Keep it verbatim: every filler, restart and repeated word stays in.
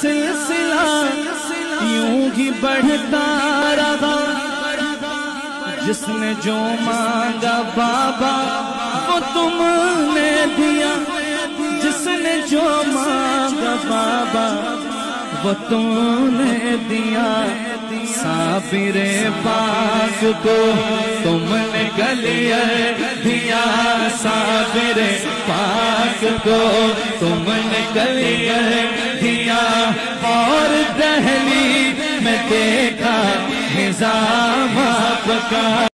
सिलसिला यूं ही बढ़ता रहा। जिसने जो मांगा बाबा वो तुमने दिया, जिसने जो मांगा बाबा वो तुमने दिया। साबिरे पाक को तुमने गलियर दिया, साबिरे पाक को तुमने गलियर दिया। और दहली में देखा निजाम आपका।